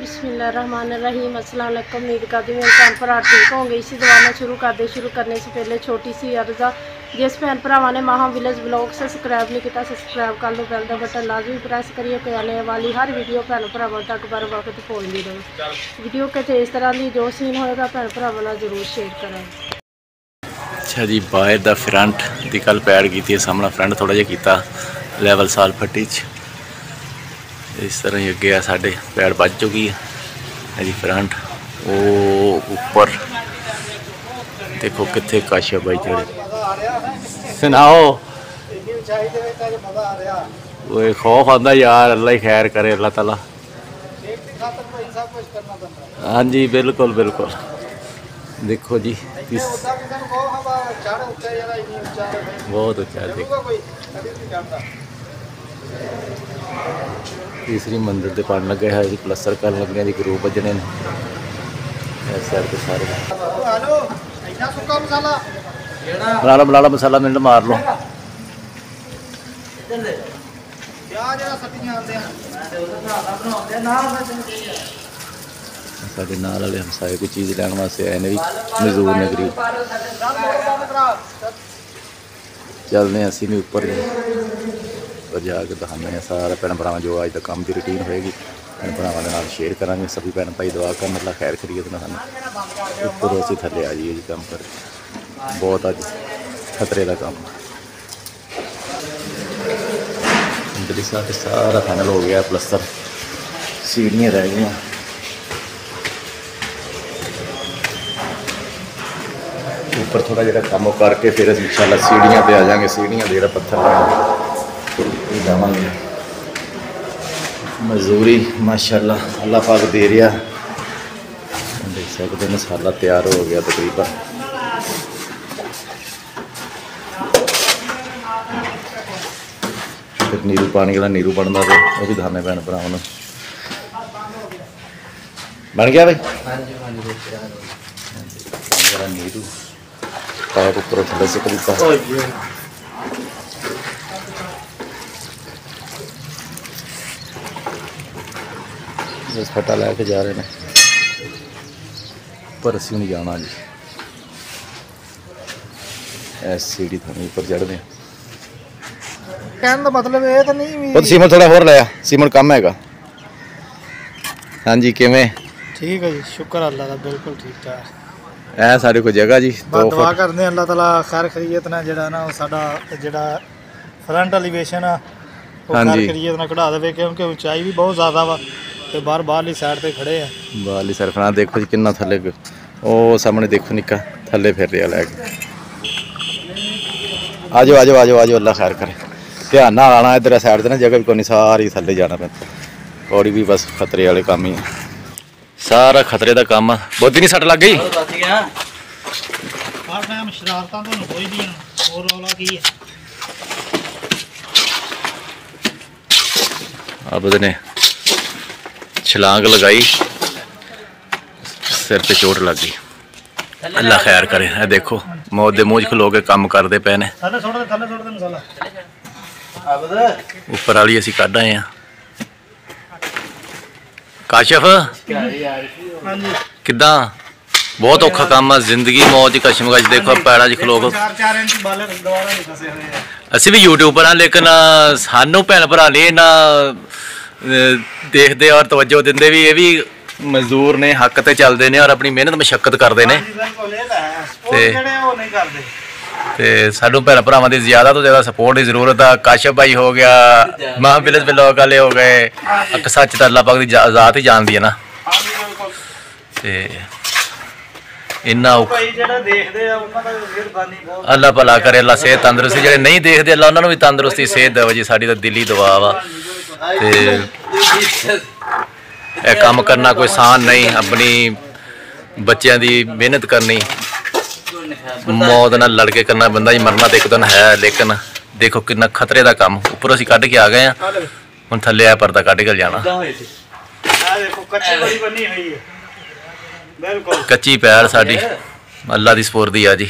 बिस्मिल्लाहिर्रहमानिर्रहीम। अस्सलाम वालेकुम। उम्मीद करती मेरे भैन भरा ठीक होंगे। इसी दुआ में शुरू करने से पहले छोटी सी अर्ज़ा, जिस भैन भरावां ने माहा विलेज ब्लॉग सब्सक्राइब नहीं किया सब्सक्राइब कर लो, बेल का बटन लाजमी प्रेस करिए कि आने वाली हर वीडियो भैन भरावां तक बर वक्त पहुँचती रहे। वीडियो के इस तरह की जो सीन होएगा भैन भरावां जरूर शेयर करें। अच्छा जी, बाहर द फ्रंट की कल पैड की सामना फ्रंट थोड़ा जिहा कीता लैवल साल फट्टी इस तरह ही अगे साढ़े पैड बज चुकी है जी। फ्रंट वो ऊपर देखो कितने काशा बाई चढ़े सुनाओ। वो खौफ आंदा यार, अल्लाह ही खैर करे, अल्लाह ताला। हाँ जी बिल्कुल बिल्कुल। देखो जी बहुत ऊंचा देखो। तीसरी मंजिल से पानी लगे है जी, प्लस्तर कर लगे जी, ग्रूप बजने सारे बना लो मसाला मिनट मार लो। साढ़े नाल वाले हमसाए कोई चीज़ लैन वास्ते आए ने भी मजदूर ने गरीब। चलने असी भी उपर जाके दिखाने सारा भैन भरावां जो अज तक काम की रूटीन होएगी भैन भरावां नाल शेयर करांगे। सभी भैन भाई दुआ करन अल्लाह खैर खरीद ना सानू उपर असीं थल्ले आ जाइए जी। काम कर बहुत अज खतरे का काम। अंदर सारा फाइनल हो गया, प्लस्तर सीढ़ियाँ रह गई। ऊपर थोड़ा जरा काम करके फिर इंशाल्लाह सीढ़ियाँ पे आ जाएंगे। सीढ़ियाँ का जो पत्थर जावांगे। मजदूरी माशाल्लाह अल्लाह पाक दे रहा। देख सकते मसाला तैयार हो गया तकरीबन। फिर नीरू पानी वाला नीरू बनता है वो भी दिखाने भैन भरावां। बन गया भाई नीरू पाइप ऊपर थले से करीता। बस फटा लैके जा रहे हैं पर असी नहीं जाना जी। ऐस सीढ़ी थाने ऊपर चढ़ते हैं। कहने का मतलब ये तो नहीं भी सीमन थोड़ा होर लाया। सीमन कम हैगा। हाँ जी किवें ठीक है जी, शुक्र अल्लाह का बिल्कुल ठीक ठाक है। साढ़े कोई जगह जी तो दुआ करते हैं अल्लाह ताला खैर खरीयत ना जिहड़ा ना साडा जिहड़ा फ्रंट एलिवेशन आ वो खैर खरीयत ना कढ़ा देवे, क्योंकि ऊंचाई भी बहुत ज़्यादा वा ते बाहरली साइड ते खड़े हैं। बाहरली साइड फना देखो जी कितना थले ओ सामने देखो निक्का थले फिर रहा लैके। आजो आजो आजो आजो अल्लाह खैर करे। ध्यान नाल आना इधर साइड से ना जगह भी कोई सारी थले जाना पैंदा। पौड़ी भी बस खतरे वाले काम ही सारा खतरे का काम। बहुत नहीं सट लग गई अब ने छलांग लगाई सिर पे चोट लग गई। अल्लाह खैर करे। है देखो मौत के मुँह खलो के काम करते पे ने। उपर वाली असी कढ़ आए हैं। काशफ किदा बहुत औखा काम है जिंदगी मौत कशमकश। देखो पैड़ा च खलो असी भी यूट्यूबर हाँ, लेकिन सानू भैन भरा ने ना देखते और तवज्जो देंदे भी। ये भी मजदूर ने हक ते चलते हैं और अपनी मेहनत मशक्कत करते हैं। सानू भैन भरावां दी ज़्यादा तो ज़्यादा सपोर्ट की जरूरत है। काशफ भाई हो गया, मां विलेज ब्लॉग वाले हो गए। सच तो अल्लाह पाक की ज़ात ही जानती है ना। इन्ना अल्लाह भला करे, अल्लाह सेहत तंदरुस्ती। जो नहीं देखते अल्लाह उन्होंने भी तंदरुस्ती सेहत देवे जी। साड़ी तो दिली दुआ वा। यह काम करना कोई आसान नहीं। अपनी बच्चों की मेहनत करनी, मौत नाल लड़के करना, बंदा ही मरना तो एक दिन है। लेकिन देखो कितना खतरे का काम। उपर असीं कढ़ के आ गए हैं, हुण थल्ले आ पर्दा कढ़ के जाना। कच्ची पैर साड़ी अल्लाह की सपुर्दी आ जी।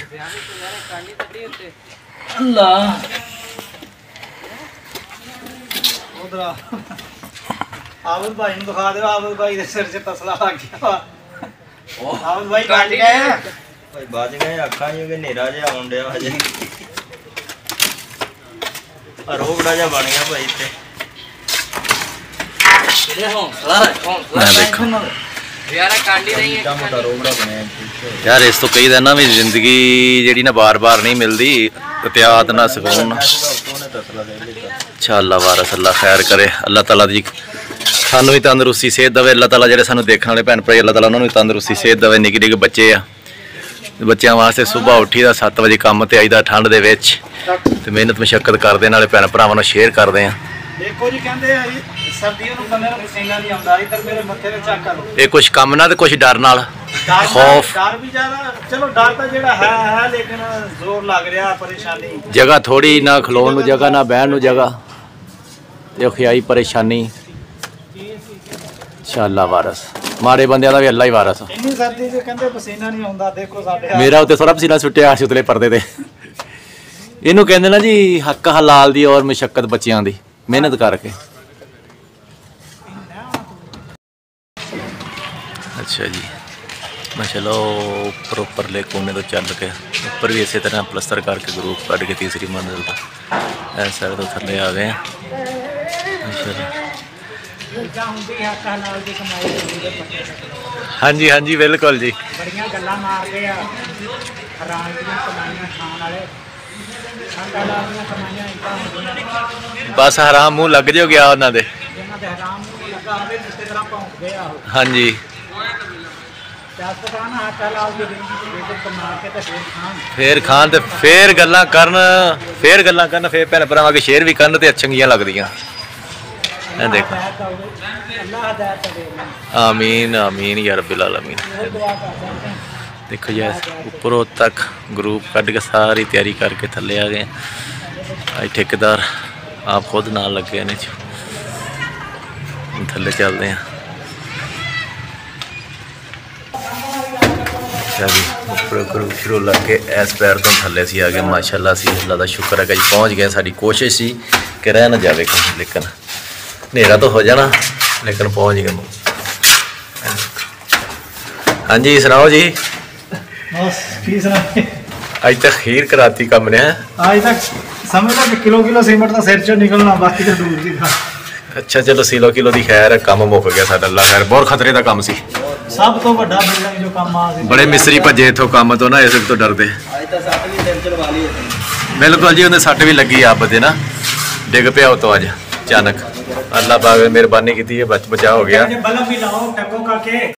ਆਵਦ ਭਾਈ ਨੂੰ ਦਿਖਾ ਦਿਓ, ਆਵਦ ਭਾਈ ਦੇ ਸਿਰ 'ਚ ਤਸਲਾ ਲੱਗ ਗਿਆ ਵਾ। ਆਵਦ ਭਾਈ ਬਚ ਗਏ ਭਾਈ ਬਚ ਗਏ, ਅੱਖਾਂ ਜਿਹਾ ਕਿ ਹਨੇਰਾ ਜਿਹਾ ਆਉਣ ਡਿਆ ਹਜੇ। ਰੋਗੜਾ ਜਿਹਾ ਬਣ ਗਿਆ ਭਾਈ ਇੱਥੇ। ਮੈਂ ਦੇਖੋ ਮੋਟਾ ਰੋਗੜਾ ਬਣਿਆ ਇੱਥੇ। ਯਾਰ ਇਸ ਤੋਂ ਕਈ ਦਿਨ ਨਾ ਵੀ ਜ਼ਿੰਦਗੀ ਜਿਹੜੀ ਨਾ ਬਾਰ-ਬਾਰ ਨਹੀਂ ਮਿਲਦੀ, ਇਤਿਆਤ ਨਾ ਸਕੂਨ ਨਾ। ਉਹਨੇ ਤਸਲਾ ਦੇ ਦਿੱਤਾ। ਅੱਛਾ ਅੱਲਾ ਵਾਰਸ ਅੱਲਾ ਖੈਰ ਕਰੇ, ਅੱਲਾਹ ਤਾਲਾ ਦੀ ਸਾਨੂੰ ਵੀ ਤੰਦਰੁਸਤੀ ਸਿਹਤ ਦੇਵੇ। ਅੱਲਾਹ ਤਾਲਾ ਜਿਹੜੇ ਸਾਨੂੰ ਦੇਖਣ ਵਾਲੇ ਭੈਣ ਭਾਈ, ਅੱਲਾਹ ਤਾਲਾ ਉਹਨਾਂ ਨੂੰ ਵੀ ਤੰਦਰੁਸਤੀ ਸਿਹਤ ਦੇਵੇ। ਨਿੱਕੇ ਨਿੱਕੇ ਬੱਚੇ ਆ, ਬੱਚਿਆਂ ਵਾਸਤੇ ਸਵੇਰ ਉੱਠੀ ਦਾ 7 ਵਜੇ ਕੰਮ ਤੇ ਆਈਦਾ ਠੰਡ ਦੇ ਵਿੱਚ, ਤੇ ਮਿਹਨਤ ਮੁਸ਼ੱਕਤ ਕਰਦੇ ਨਾਲੇ ਭੈਣ ਭਰਾਵਾਂ ਨੂੰ ਸ਼ੇਅਰ ਕਰਦੇ ਆ। ਦੇਖੋ ਜੀ ਕਹਿੰਦੇ ਆ ਜੀ ਸਰਦੀਆਂ ਨੂੰ ਬੰਦੇ ਨੂੰ ਪਸੀਨਾ ਨਹੀਂ ਆਉਂਦਾ। ਇੱਧਰ ਮੇਰੇ ਮੱਥੇ ਤੇ ਚੱਕ ਲਓ। ਇਹ ਕੁਝ ਕੰਮ ਨਾਲ ਤੇ ਕੁਝ ਡਰ ਨਾਲ, ਡਰ ਖੌਫ, ਡਰ ਵੀ ਜ਼ਿਆਦਾ। ਚਲੋ ਡਰ ਤਾਂ ਜਿਹੜਾ ਹੈ ਲੇਕਿਨ ਜ਼ੋਰ ਲੱਗ ਰਿਹਾ, ਪਰੇਸ਼ਾਨੀ। ਜਗ੍ਹਾ ਥੋੜੀ, ਨਾ ਖਲੋਣ ਨੂੰ ਜਗ੍ਹਾ, ਨਾ ਬਹਿਣ ਨੂੰ ਜਗ੍ਹਾ, ਤੇ ਖਿਆਈ ਪਰੇਸ਼ਾਨੀ। ਅੱਛਾ ਅੱਲਾ ਵਾਰਸ, ਮਾੜੇ ਬੰਦਿਆਂ ਦਾ ਵੀ ਅੱਲਾ ਹੀ ਵਾਰਸ। ਇੰਨੀ ਸਰਦੀ 'ਚ ਕਹਿੰਦੇ ਪਸੀਨਾ ਨਹੀਂ ਆਉਂਦਾ। ਦੇਖੋ ਸਾਡੇ ਮੇਰਾ ਉੱਤੇ ਥੋੜਾ ਪਸੀਨਾ ਸੁੱਟਿਆ ਸੀ ਉਤਲੇ ਪਰਦੇ ਤੇ। ਇਹਨੂੰ ਕਹਿੰਦੇ ਨਾ ਜੀ ਹੱਕ ਹਲਾਲ ਦੀ ਔਰ ਮੁਸ਼ੱਕਤ ਬੱਚਿਆਂ ਦੀ ਮਿਹਨਤ ਕਰਕੇ। ਅੱਛਾ ਜੀ, ਮੈਂ ਚਲੋ ਉੱਪਰਲੇ ਕੋਨੇ ਤੋਂ ਚੱਲ ਕੇ ਉੱਪਰ ਵੀ ਇਸੇ ਤਰ੍ਹਾਂ ਪਲਸਤਰ ਕਰਕੇ ਗਰੂਪ ਕੱਢ ਕੇ ਤੀਸਰੀ ਮੰਜ਼ਿਲ ਤੋਂ ਇਸ ਸਾਈਡ ਤੋਂ ਥੱਲੇ ਆ ਗਏ। ਹਾਂਜੀ ਹਾਂਜੀ ਬਿਲਕੁਲ ਜੀ। ਬੜੀਆਂ ਗੱਲਾਂ ਮਾਰਦੇ ਆ ਹਰਾਮ ਦੀਆਂ ਕਮਾਈਆਂ ਖਾਣ ਵਾਲੇ। ਸਾਡਾ ਦੀਆਂ ਕਮਾਈਆਂ ਇਦਾਂ ਹੁੰਦੀਆਂ ਬਸ ਹਰਾਮ ਮੂੰਹ ਲੱਗ ਜੋ ਗਿਆ ਉਹਨਾਂ ਦੇ, ਜਿਹਨਾਂ ਦੇ ਹਰਾਮ ਨੂੰ ਲੱਗਾ ਹੋਵੇ ਜਿਸ ਤਰ੍ਹਾਂ ਭੌਂਕਦੇ ਆ ਉਹ। ਹਾਂਜੀ ਸਿਆਸਤਦਾਨ ਹੱਥ ਹਲਾਲ ਦੀ ਰਿੰਗ ਕਮਾ ਕੇ ਤੇ ਫੇਰ ਖਾਣ ਤੇ ਫੇਰ ਗੱਲਾਂ ਕਰਨ, ਫੇਰ ਭੈਣ ਭਰਾਵਾਂ ਕੇ ਸ਼ੇਅਰ ਵੀ ਕਰਨ ਤੇ ਚੰਗੀਆਂ ਲੱਗਦੀਆਂ। ਇਹ ਦੇਖੋ, ਅੱਲਾਹ ਹਦਾਇਤ ਦੇ। ਆਮੀਨ ਆਮੀਨ ਯਾ ਰੱਬਿਲ ਆਲਮੀਨ। ਦੇਖੋ ਜੀ ਉੱਪਰੋਂ ਤੱਕ ਗਰੂਪ ਕੱਢ ਕੇ ਸਾਰੀ ਤਿਆਰੀ ਕਰਕੇ ਥੱਲੇ ਆ ਗਏ। ਅੱਜ ਠੇਕੇਦਾਰ ਆਪ ਖੁਦ ਨਾਲ ਲੱਗੇ ਨੇ, ਥੱਲੇ ਚੱਲਦੇ ਆ। ਅੱਛਾ ਜੀ, ਉੱਪਰ ਗਰੂਪ ਸ਼ੁਰੂ ਲੱਗ ਕੇ ਇਸ ਪੈਰ ਤੋਂ ਥੱਲੇ ਸੀ ਆ ਗਏ। ਮਾਸ਼ਾਅੱਲਾ ਸੀ, ਅੱਲਾ ਦਾ ਸ਼ੁਕਰ ਹੈ ਕਿ ਪਹੁੰਚ ਗਏ। ਸਾਡੀ ਕੋਸ਼ਿਸ਼ ਸੀ ਕਿ ਰਹਿ ਨਾ ਜਾਵੇ ਕहीं, ਲੇਕਿਨ ਹਨੇਰਾ ਤਾਂ ਹੋ ਜਾਣਾ, ਲੇਕਿਨ ਪਹੁੰਚ ਗਏ। ਹਾਂਜੀ ਸੁਣਾਓ ਜੀ। ਬਸ ਫੀਸ ਨਾ ਅੱਜ ਤੱਕ ਖੀਰ ਕਰਾਤੀ ਕੰਮ ਨੇ। ਅੱਜ ਤੱਕ ਸਮਝ ਲਾ ਕਿ ਕਿਲੋ ਸੀਮੈਂਟ ਦਾ ਸਿਰ ਚੋਂ ਨਿਕਲਣਾ, ਬਾਕੀ ਤਾਂ ਦੂਰ ਦੀ। ਅੱਛਾ ਚਲੋ ਕਿਲੋ ਦੀ ਖੈਰ ਹੈ, ਕੰਮ ਮੁੱਕ ਗਿਆ ਸਾਡਾ, ਅੱਲਾ ਖੈਰ। ਬਹੁਤ ਖਤਰੇ ਦਾ ਕੰਮ ਸੀ, ਸਭ ਤੋਂ ਵੱਡਾ ਬਿਲਡਿੰਗ ਜੋ ਕੰਮ ਆ ਸੀ। ਬੜੇ ਮਿਸਤਰੀ ਭੱਜੇ ਇੱਥੋਂ ਕੰਮ ਤੋਂ ਨਾ, ਇਸ ਤੋਂ ਡਰਦੇ। ਅੱਜ ਤਾਂ ਸੱਟ ਵੀ ਸਿਰ ਚੜਵਾ ਲਈ ਅਸੀਂ। ਬਿਲਕੁਲ ਜੀ, ਉਹਨੇ ਸੱਟ ਵੀ ਲੱਗੀ ਆਪ ਦੇ ਨਾ, ਡਿੱਗ ਪਿਆ ਉਤੋਂ ਅੱਜ ਅਚਾਨਕ। ਅੱਲਾ ਪਾਕ ਨੇ ਮਿਹਰਬਾਨੀ ਕੀਤੀ ਹੈ, ਬਚਾ ਹੋ ਗਿਆ। ਬਲਬ ਵੀ ਲਾਓ ਟੱਕੋ ਕਰਕੇ।